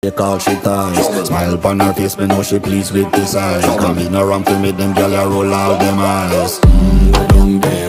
Take all she ties. Smile upon her face, me know she pleased with this eyes. Come in around to meet them, girl, I roll out them eyes.